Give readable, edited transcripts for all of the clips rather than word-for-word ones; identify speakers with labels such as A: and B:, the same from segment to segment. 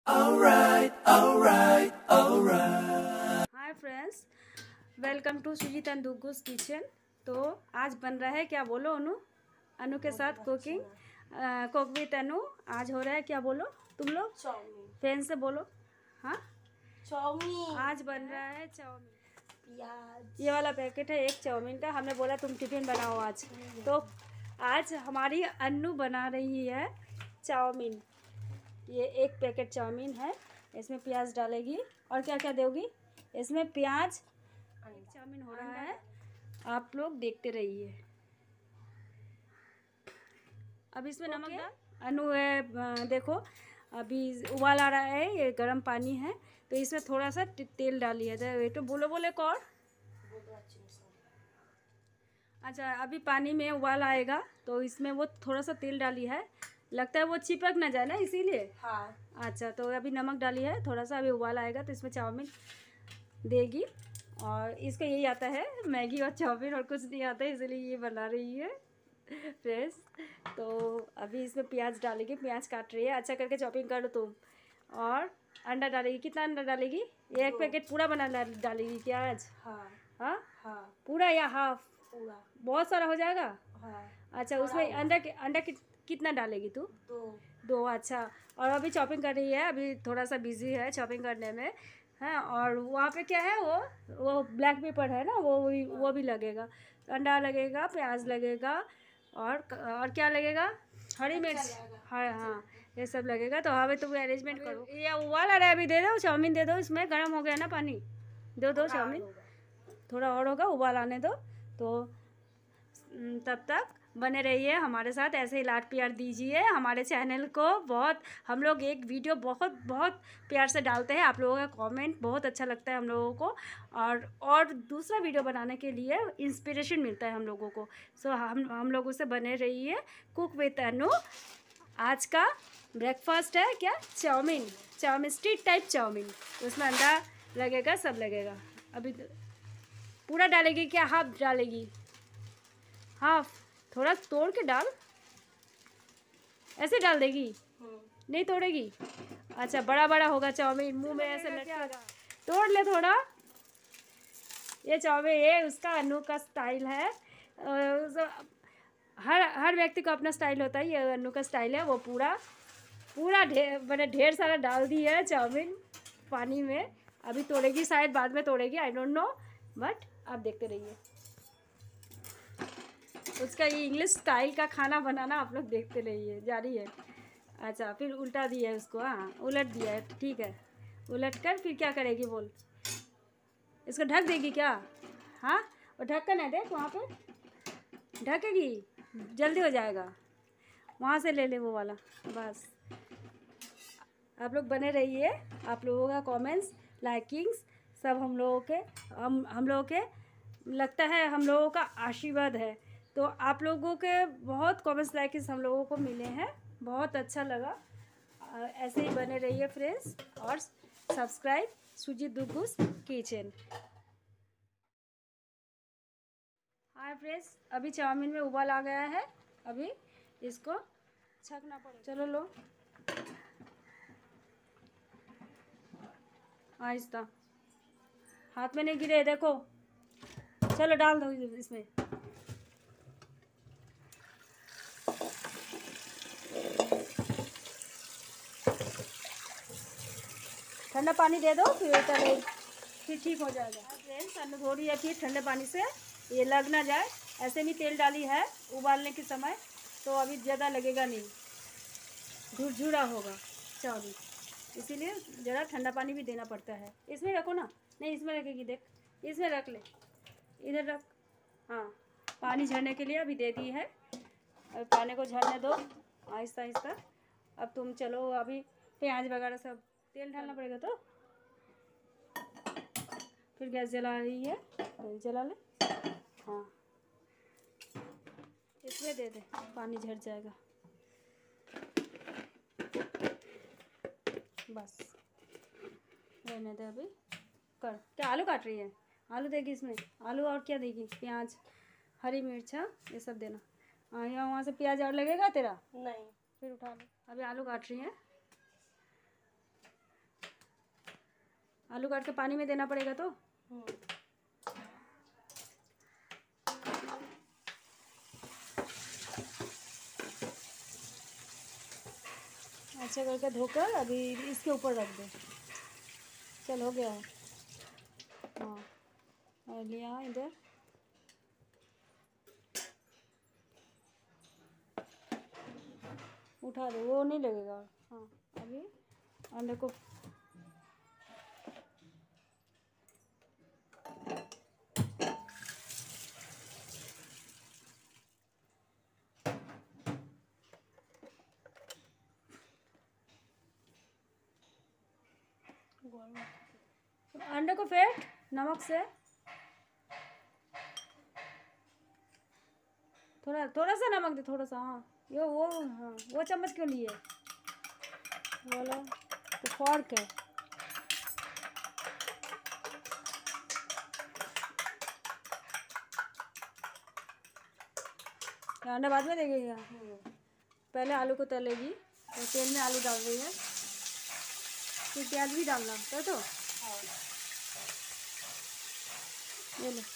A: Hi friends, welcome to Sujit and दुग्गूस kitchen. तो आज बन रहा है, क्या बोलो अनु के साथ कुकिंग कुक विद अनु। आज हो रहा है, क्या बोलो तुम लोग,
B: चाउमीन।
A: फैन से बोलो। हाँ,
B: चाउमीन
A: आज बन रहा है चाउमीन।
B: प्याज,
A: ये वाला पैकेट है एक चाउमीन का। हमने बोला तुम टिफिन बनाओ आज, तो आज हमारी अनु बना रही है चाउमीन। ये एक पैकेट चाउमीन है, इसमें प्याज डालेगी और क्या क्या दोगी इसमें, प्याज। चाउमीन हो रहा है, आप लोग देखते रहिए। अब इसमें नमक डाल अनु है, देखो अभी उबाल आ रहा है, ये गर्म पानी है, तो इसमें थोड़ा सा तेल डालिए। तो बोलो कौन। अच्छा, अभी पानी में उबाल आएगा तो इसमें वो थोड़ा सा तेल डाली है, लगता है वो चिपक ना जाए ना, इसीलिए।
B: हाँ।
A: अच्छा, तो अभी नमक डाली है थोड़ा सा, अभी उबाल आएगा तो इसमें चाउमीन देगी। और इसको यही आता है, मैगी और चाउमीन, और कुछ नहीं आता है, इसलिए ये बना रही है फ्रेश। तो अभी इसमें प्याज डालेगी, प्याज काट रही है, अच्छा करके चॉपिंग कर लो तुम। और अंडा डालेगी, कितना अंडा डालेगी? ये एक पैकेट पूरा बना डालेगी क्या आज?
B: हाँ।
A: हाँ
B: हाँ,
A: पूरा या हाफ?
B: पूरा।
A: बहुत सारा हो जाएगा।
B: हाँ।
A: अच्छा, उसमें अंडा कितना डालेगी तू? दो। अच्छा, और अभी चॉपिंग कर रही है, अभी थोड़ा सा बिजी है चॉपिंग करने में। हाँ, और वहाँ पे क्या है, वो ब्लैक पेपर है ना, वो भी लगेगा। अंडा लगेगा, प्याज लगेगा, और क्या लगेगा? हरी मिर्च। हाँ हाँ, ये सब लगेगा। तो अभी तुम अरेंजमेंट करो। ये उबाल आ रहा है, अभी दे दो चाउमीन, दे दो। इसमें गर्म हो गया ना पानी, दो चाउमीन। थोड़ा और होगा, उबाल आने दो। तो तब तक बने रहिए हमारे साथ, ऐसे ही लाड प्यार दीजिए हमारे चैनल को। बहुत हम लोग एक वीडियो बहुत प्यार से डालते हैं, आप लोगों का कमेंट बहुत अच्छा लगता है हम लोगों को, और दूसरा वीडियो बनाने के लिए इंस्पिरेशन मिलता है हम लोगों को। सो हम लोगों से बने रहिए। Cook with Anu. आज का ब्रेकफास्ट है क्या? Chow mein street type chow mein. उसमें अंडा लगेगा, सब लगेगा। अभी पूरा डालेगी क्या, हाफ डालेगी? हाफ, थोड़ा तोड़ के डाल, ऐसे डाल देगी, नहीं तोड़ेगी? अच्छा, बड़ा होगा चाउमीन, मुंह में ऐसे लटकेगा। तोड़ ले थोड़ा। ये चाउमीन, ये उसका अनु का स्टाइल है। हर व्यक्ति को अपना स्टाइल होता है, ये अनु का स्टाइल है। वो पूरा मैंने ढेर सारा डाल दी है चाउमीन पानी में। अभी तोड़ेगी शायद, बाद में तोड़ेगी, आई डोंट नो, बट आप देखते रहिए। उसका ये इंग्लिश स्टाइल का खाना बनाना आप लोग देखते रहिए, जारी है। अच्छा, फिर उल्टा दिया है उसको, हाँ उलट दिया है, ठीक है। उलट कर फिर क्या करेगी बोल? इसको ढक देगी क्या? हाँ, और ढक्कन है देख वहाँ पे, ढकेगी, जल्दी हो जाएगा। वहाँ से ले ले वो वाला, बस। आप लोग बने रहिए, आप लोगों का कमेंट्स, लाइकिंग्स सब हम लोगों के लगता है, हम लोगों का आशीर्वाद है। तो आप लोगों के बहुत कमेंट्स लाइक्स हम लोगों को मिले हैं, बहुत अच्छा लगा। ऐसे ही बने रहिए फ्रेंड्स, और सब्सक्राइब सुजीत दुग्गूस किचन। हाय फ्रेंड्स, अभी चाउमीन में उबाल आ गया है, अभी इसको छकना पड़ेगा। चलो लो, आहिस्ता, हाथ में नहीं गिरे, देखो। चलो डाल दो इसमें। ठंडा पानी दे दो, फिर ठीक हो जाएगा। फ्रेंड्स, अनु धो रही है फिर ठंडे पानी से, ये लग ना जाए। ऐसे नहीं तेल डाली है उबालने के समय, तो अभी ज़्यादा लगेगा नहीं, झुरझुरा होगा चावल, इसीलिए ज़रा ठंडा पानी भी देना पड़ता है। इसमें रखो ना, नहीं इसमें रखेगी, देख इसमें रख ले, इधर रख। हाँ, पानी झरने के लिए अभी दे दी है, अब पानी को झरने दो आहिस्ता आहिस्ता। अब तुम चलो, अभी प्याज वगैरह सब तेल डालना पड़ेगा, तो फिर गैस जला रही है, जला ले। हाँ, इसमें दे दे, पानी झड़ जाएगा, बस रहने दे। अभी कर, क्या आलू काट रही है? आलू देगी इसमें, आलू और क्या देगी? प्याज, हरी मिर्च, हाँ ये सब देना। हाँ, यहाँ वहाँ से प्याज और लगेगा तेरा?
B: नहीं।
A: फिर उठा लो। अभी आलू काट रही है, आलू काट के पानी में देना पड़ेगा तो। अच्छा करके धोकर अभी इसके ऊपर रख दो। चल हो गया है। हाँ और लिया इधर। उठा दो, वो नहीं लगेगा। हाँ अभी अंडे को अंडे को फेंट नमक से। थोड़ा थोड़ा सा नमक दे, थोड़ा सा। हाँ ये वो, हाँ वो चम्मच क्यों लिए बोला तो फॉर्क है। अंडा बाद में देगी क्या? पहले आलू को तलेगी और तेल में आलू डाल रही है, फिर प्याज भी डालना कर तो। ये लो।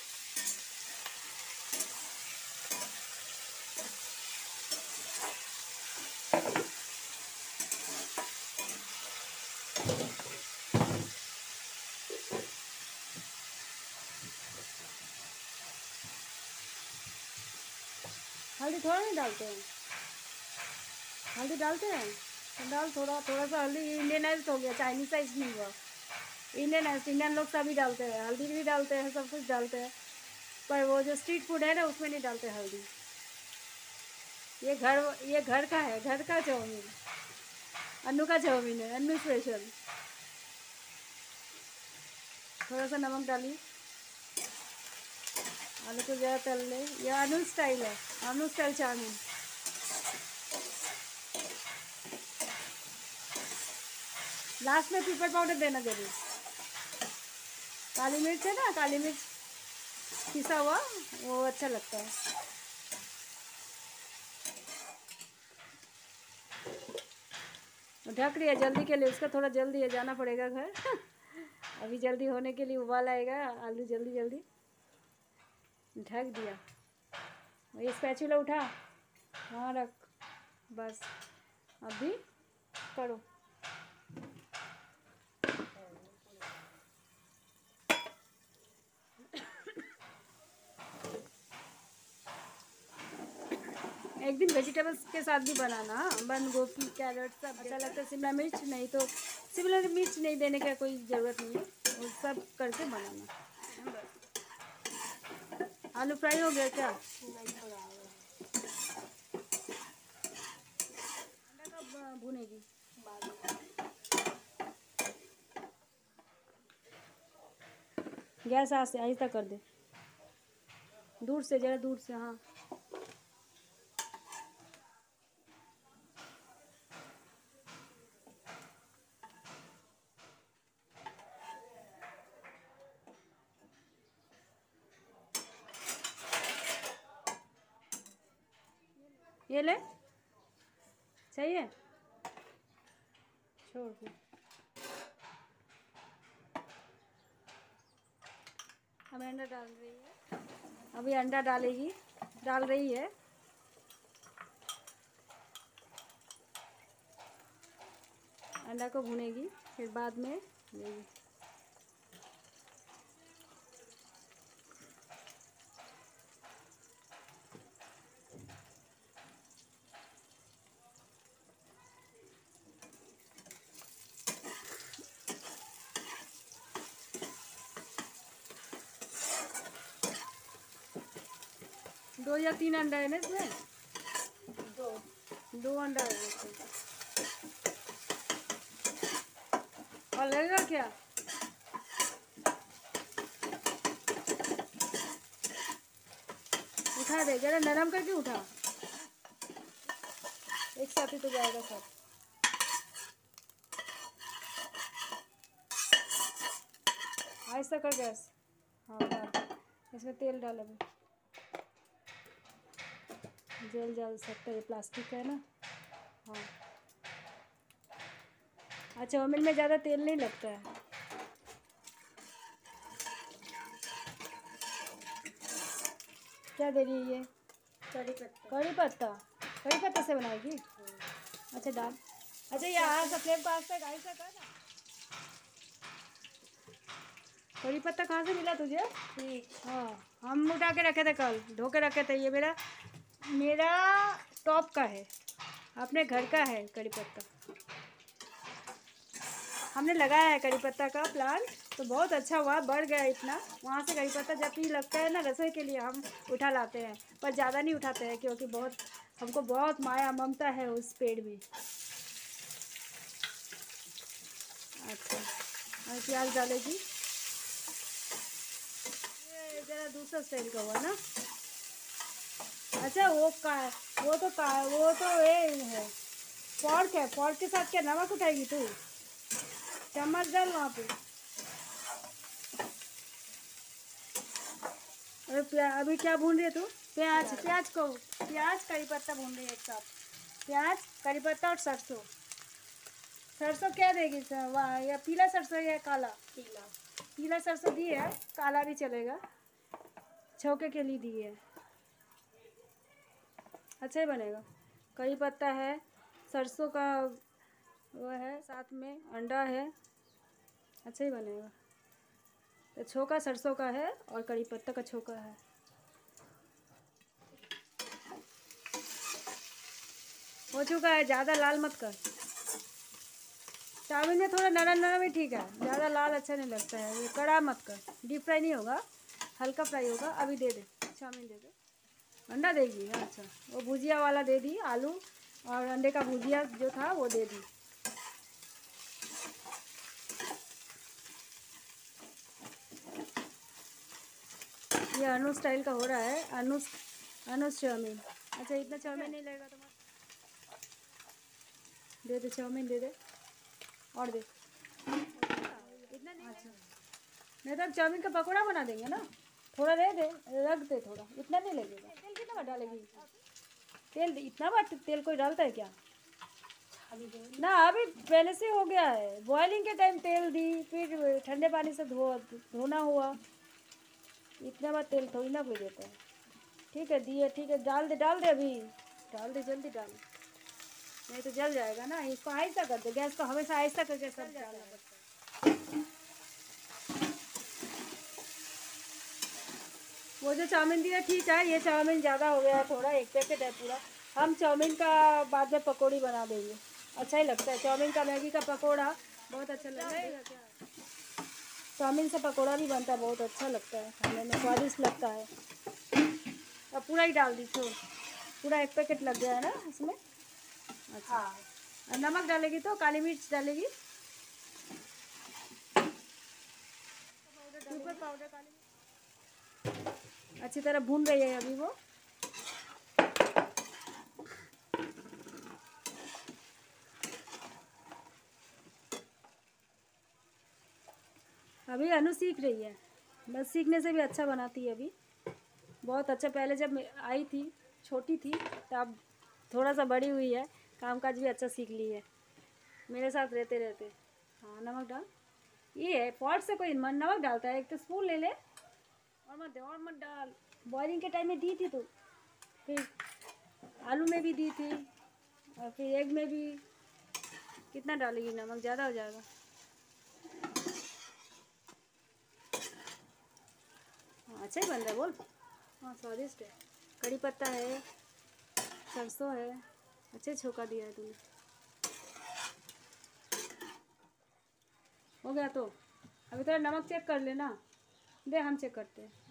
A: हल्दी थोड़ा नहीं डालते हैं? हल्दी डालते हैं तो डाल थोड़ा थोड़ा सा। हल्दी इंडियनाइज हो गया, चाइनीसाइज नहीं हुआ। इंडियनाइज इंडियन लोग सभी डालते हैं, हल्दी भी डालते हैं, सब कुछ डालते हैं। पर वो जो स्ट्रीट फूड है ना उसमें नहीं डालते हल्दी। ये घर का है, घर का चाउमीन। अन्नू का चाउमीन है, अन्नू स्पेशल। थोड़ा सा नमक डाली। आलू को ज़्यादा तल ले। ये अनु स्टाइल है, अनु स्टाइल चाउमीन। लास्ट में पेपर पाउडर देना जरूर। काली मिर्च है ना, काली मिर्च पिसा हुआ, वो अच्छा लगता है। ढक रही है जल्दी के लिए, उसका थोड़ा जल्दी है, जाना पड़ेगा घर। अभी जल्दी होने के लिए उबाल आएगा, आलू जल्दी जल्दी ढक दिया। ये स्पैचुला उठा, हाँ रख, बस अभी करो। एक दिन वेजिटेबल्स के साथ भी बनाना, बंद गोभी कैरेट सब अच्छा लगता है। शिमला मिर्च नहीं तो शिमला मिर्च नहीं देने का कोई ज़रूरत नहीं है, वो सब करके बनाना। आलू फ्राई हो गया क्या? अंडा कब भुनेगी? गैस आहिस्ता कर दे, दूर से, ज़रा दूर से। हाँ ये ले, चाहिए छोड़ दे। अब अंडा डाल रही है, अभी अंडा डालेगी, डाल रही है। अंडा को भुनेगी, फिर बाद में देगी। दो या तीन अंडा है ना इसमें? दो अंडा है इसमें। और लगेगा क्या? उठा दे, जरा नरम करके उठा, एक साथ ही तो जाएगा सब। आहिस्ता कर गैस। हाँ डाल, इसमें तेल डाल। अभी जल सकता है, ये प्लास्टिक है ना। हाँ अच्छा, चाउमीन में ज़्यादा तेल नहीं लगता है। क्या दे रही है ये?
B: कड़ी पत्ता।
A: कड़ी पत्ता। कड़ी पत्ता से बनाएगी? अच्छा डाल। अच्छा यहाँ से फ्लेम को आस्ते गाइस से कर ना। कड़ी पत्ता कहाँ से मिला तुझे?
B: ठीक।
A: हाँ हम उठा के रखे थे, कल धो के रखे थे। ये मेरा मेरा टॉप का है, अपने घर का है कड़ी पत्ता। हमने लगाया है कड़ी पत्ता का प्लांट, तो बहुत अच्छा हुआ, बढ़ गया इतना। वहाँ से कड़ी पत्ता जब भी लगता है ना रसोई के लिए हम उठा लाते हैं, पर ज़्यादा नहीं उठाते हैं क्योंकि बहुत हमको बहुत माया ममता है उस पेड़ में। अच्छा और प्याज डालेगी। ये ज़रा दूसरा स्टाइल का हुआ ना। अच्छा वो का है, वो तो ये है फॉर्क है। फॉर्क के साथ क्या नमक उठाएगी तू? चम्मच डाल वहाँ पे। अभी क्या भून रही है तू? प्याज। प्याज करी पत्ता भून रही है एक साथ। प्याज करी पत्ता और सरसों। सरसों क्या देगी वाह? या पीला सरसों या काला?
B: पीला।
A: पीला सरसों दी है, काला भी चलेगा, छौके के लिए दी है। अच्छा ही बनेगा। करी पत्ता है, सरसों का वो है, साथ में अंडा है, अच्छा ही बनेगा। तो छोका सरसों का है और करी पत्ता का छोका है। हो चुका है, ज़्यादा लाल मत कर। चाउमीन में थोड़ा नरम नरम ही ठीक है, ज़्यादा लाल अच्छा नहीं लगता है। ये कड़ा मत कर, डीप फ्राई नहीं होगा, हल्का फ्राई होगा। अभी दे दे चाउमीन, दे दे। अंडा देगी? अच्छा वो भुजिया वाला दे दी, आलू और अंडे का भुजिया जो था वो दे दी। ये अनु स्टाइल का हो रहा है, अनु चाउमीन। अच्छा इतना चाउमीन नहीं लगेगा तुम्हारा? दे दे चाउमीन, दे दे और दे। इतना नहीं? अच्छा नहीं तो चाउमीन का पकौड़ा बना देंगे ना, थोड़ा दे दे, रख दे थोड़ा, इतना नहीं लगेगा। तेल कितना बार डालेगी? तेल इतना बार तेल कोई डालता है क्या? ना अभी पहले से हो गया है, बॉइलिंग के टाइम तेल दी, फिर ठंडे पानी से धोना हुआ, इतना बार तेल थोड़ी ना कोई देता है। ठीक है दिए, ठीक है डाल दे अभी डाल दे, जल्दी डाल, नहीं तो जल जाएगा ना। इसको आहिस्ता कर दे, गैस को हमेशा आहिस्ता करके सब डालना पड़ता है। वो जो चाउमीन दिया ठीक है, ये चाउमीन ज़्यादा हो गया है थोड़ा, एक पैकेट है पूरा। हम चाउमीन का बाद में पकौड़ी बना देंगे, अच्छा ही लगता है। चाउमीन का, मैगी का पकौड़ा बहुत अच्छा लगता है। चाउमीन से पकौड़ा भी बनता है, बहुत अच्छा लगता है खाने में, स्वादिष्ट लगता है। अब पूरा ही डाल दी, छोड़, पूरा एक पैकेट लग गया है ना इसमें। अच्छा और नमक डालेगी तो काली मिर्च डालेगी, सुपर पाउडर, काली मिर्च अच्छी तरह भून रही है अभी वो। अभी अनु सीख रही है, बस सीखने से भी अच्छा बनाती है अभी, बहुत अच्छा। पहले जब आई थी छोटी थी, तब थोड़ा सा बड़ी हुई है, कामकाज भी अच्छा सीख ली है मेरे साथ रहते रहते। हाँ नमक डाल, ये है पॉट से कोई नमक डालता है, एक तो स्पून ले ले, और मत दे, और मत डाल। बॉइलिंग के टाइम में दी थी तो, फिर आलू में भी दी थी, और फिर एग में भी। कितना डालेगी नमक? ज़्यादा हो जाएगा। हाँ अच्छा ही बन रहा है, बोल। हाँ स्वादिष्ट है, कड़ी पत्ता है, सरसों है, अच्छे छोका दिया है तुमने। हो गया तो अभी थोड़ा नमक चेक कर लेना, दे हम चेक करते हैं।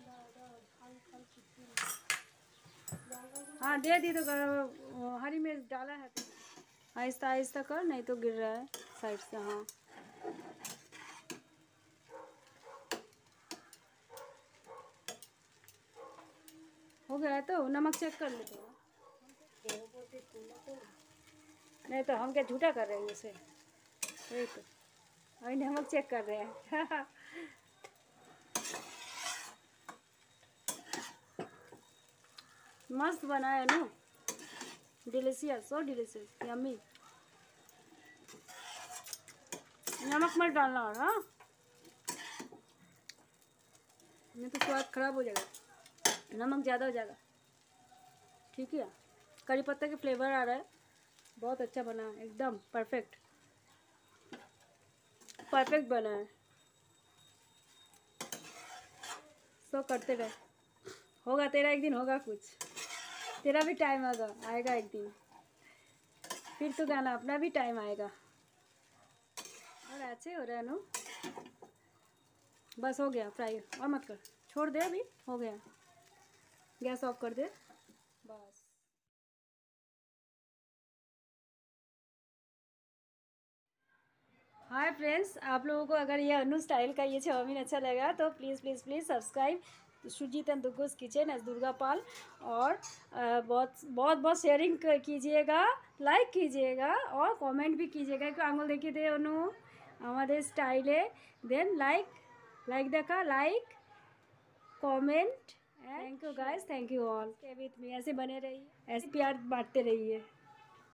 A: हाँ दे दी तो हरी मिर्च डाला है तो आहिस्ता आहिस्ता कर, नहीं तो गिर रहा है साइड से। हाँ हो गया है तो नमक चेक कर लेते हो। नहीं तो हम क्या झूठा कर रहे हैं उसे, वही तो अभी नमक चेक कर रहे हैं। मस्त बना है ना, डिलीशियस, सो डिलीशियस, यम्मी। नमक मत डालना और, हाँ नहीं तो स्वाद खराब हो जाएगा। नमक ज़्यादा हो जाएगा, ठीक है। करी पत्ता के फ्लेवर आ रहा है, बहुत अच्छा बना है, एकदम परफेक्ट परफेक्ट बना है। सो करते रहे, होगा तेरा एक दिन, होगा कुछ, तेरा भी टाइम आएगा एक दिन, फिर तो गाना अपना भी टाइम आएगा। और अच्छे हो रहा है नु, बस हो गया फ्राई, और मत कर, छोड़ दे, अभी हो गया, गैस ऑफ कर दे बस। हाय फ्रेंड्स, आप लोगों को अगर ये अनु स्टाइल का ये चाउमीन अच्छा लगा तो please please please subscribe Sujit and दुर्गोस किचन एज दुर्गा पाल, और बहुत बहुत बहुत शेयरिंग कीजिएगा, लाइक कीजिएगा और कमेंट भी कीजिएगा। क्यों आंगुल देखिए दे अनु हमारे स्टाइले, देन लाइक देखा, like comment, thank you guys, thank you all, stay with me, ऐसे बने रहिए, ऐसे प्यार बांटते रहिए।